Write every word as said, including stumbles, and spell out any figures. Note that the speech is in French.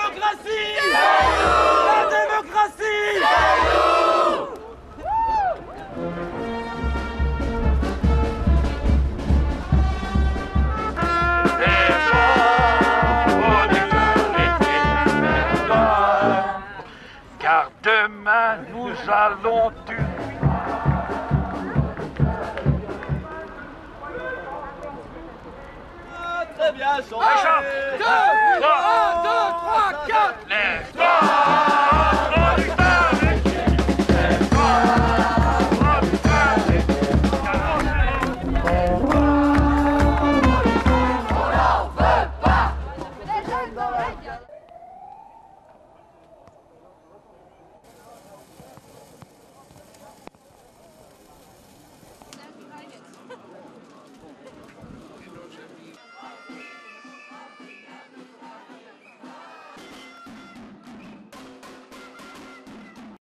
démocratie! La démocratie! Car demain nous allons tuer. Très bien, chanté. Deux, trois,